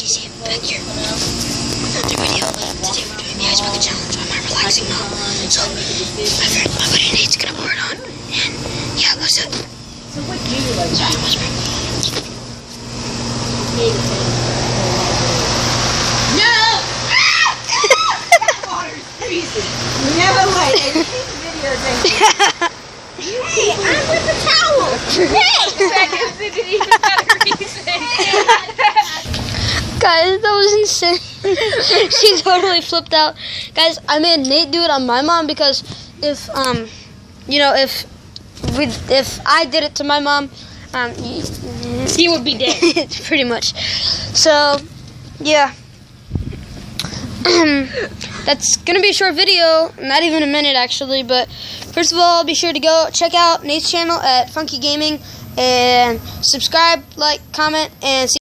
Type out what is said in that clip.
you see it back here? Another video. Today we're doing the Ice Bucket Challenge on my relaxing knob. So, my buddy Nate's gonna pour it on. And, yeah, let's do it. Sorry, I'm whispering. No! That water's freezing. Never mind. I see the video, thank you. Hey, I'm with the towel. Hey! Seconds didn't even better reason. Guys, that was insane. She totally flipped out. Guys, I made Nate do it on my mom because if I did it to my mom, He would be dead. pretty much. So, yeah. That's gonna be a short video, not even a minute actually, but first of all, be sure to go check out Nate's channel at Funky Gaming and subscribe, like, comment, and see